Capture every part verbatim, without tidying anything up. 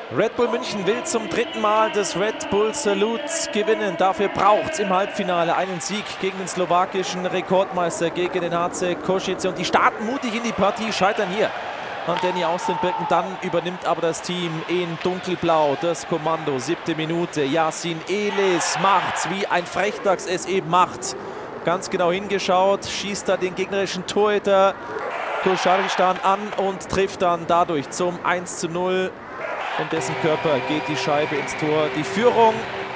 Red Bull München will zum dritten Mal das Red Bull Salute gewinnen. Dafür braucht es im Halbfinale einen Sieg gegen den slowakischen Rekordmeister, gegen den H C Košice. Und die starten mutig in die Partie, scheitern hier an Danny aus den Birken. Dann übernimmt aber das Team in dunkelblau das Kommando. Siebte Minute, Yasin Elis macht's, wie ein Frechdachs es eben macht. Ganz genau hingeschaut, schießt da den gegnerischen Torhüter Košaristan an und trifft dann dadurch zum eins zu null. Und dessen Körper geht die Scheibe ins Tor. Die Führung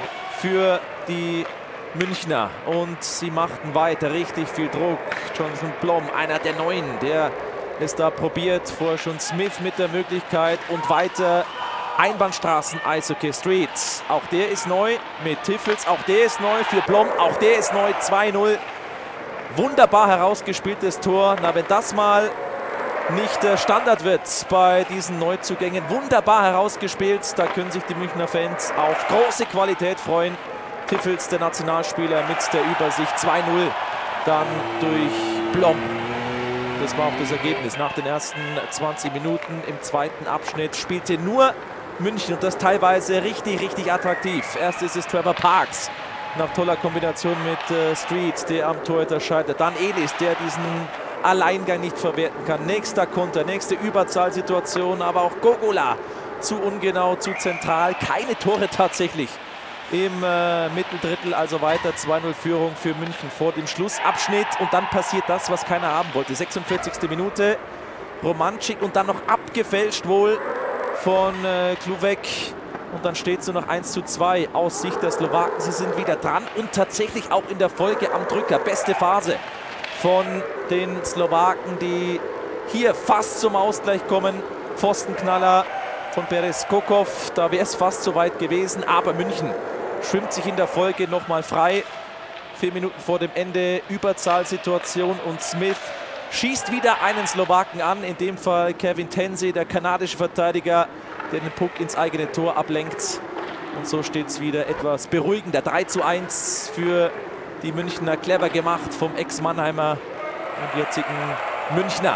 für die Münchner. Und sie machten weiter richtig viel Druck. Jonathan Blom, einer der Neuen, der es da probiert. Vorher schon Smith mit der Möglichkeit. Und weiter Einbahnstraßen-Eishockey Street. Auch der ist neu mit Tiffels. Auch der ist neu für Blom. Auch der ist neu. zwei null. Wunderbar herausgespieltes Tor. Na, wenn das mal nicht der Standard wird bei diesen Neuzugängen. Wunderbar herausgespielt. Da können sich die Münchner Fans auf große Qualität freuen. Tiffels, der Nationalspieler, mit der Übersicht. zwei null dann durch Blom. Das war auch das Ergebnis. Nach den ersten zwanzig Minuten im zweiten Abschnitt spielte nur München und das teilweise richtig, richtig attraktiv. Erst ist es Trevor Parks nach toller Kombination mit äh, Street, der am Torhüter scheitert. Dann Elis, der diesen Alleingang nicht verwerten kann. Nächster Konter, nächste Überzahlsituation, aber auch Gogola zu ungenau, zu zentral. Keine Tore tatsächlich im äh, Mitteldrittel, also weiter zwei null Führung für München vor dem Schlussabschnitt. Und dann passiert das, was keiner haben wollte. sechsundvierzigste Minute, Romanczyk und dann noch abgefälscht wohl von äh, Kluwek. Und dann steht es nur noch eins zu zwei aus Sicht der Slowaken. Sie sind wieder dran und tatsächlich auch in der Folge am Drücker. Beste Phase von den Slowaken, die hier fast zum Ausgleich kommen. Pfostenknaller von Perez Kokov, da wäre es fast so weit gewesen. Aber München schwimmt sich in der Folge nochmal frei. Vier Minuten vor dem Ende, Überzahlsituation und Smith schießt wieder einen Slowaken an. In dem Fall Kevin Tense, der kanadische Verteidiger, der den Puck ins eigene Tor ablenkt. Und so steht es wieder etwas beruhigender. drei zu eins für die Münchner, clever gemacht vom Ex-Mannheimer und jetzigen Münchner.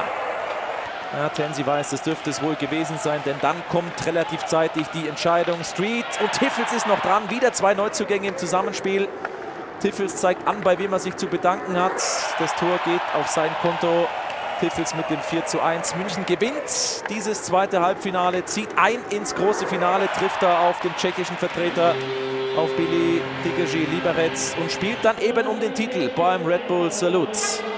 Ja, Tensi weiß, das dürfte es wohl gewesen sein, denn dann kommt relativ zeitig die Entscheidung. Street und Tiffels ist noch dran. Wieder zwei Neuzugänge im Zusammenspiel. Tiffels zeigt an, bei wem er sich zu bedanken hat. Das Tor geht auf sein Konto. Tiffels mit dem vier zu eins. München gewinnt dieses zweite Halbfinale, zieht ein ins große Finale, trifft da auf den tschechischen Vertreter, auf Billy Digeji Liberec und spielt dann eben um den Titel beim Red Bull Salute.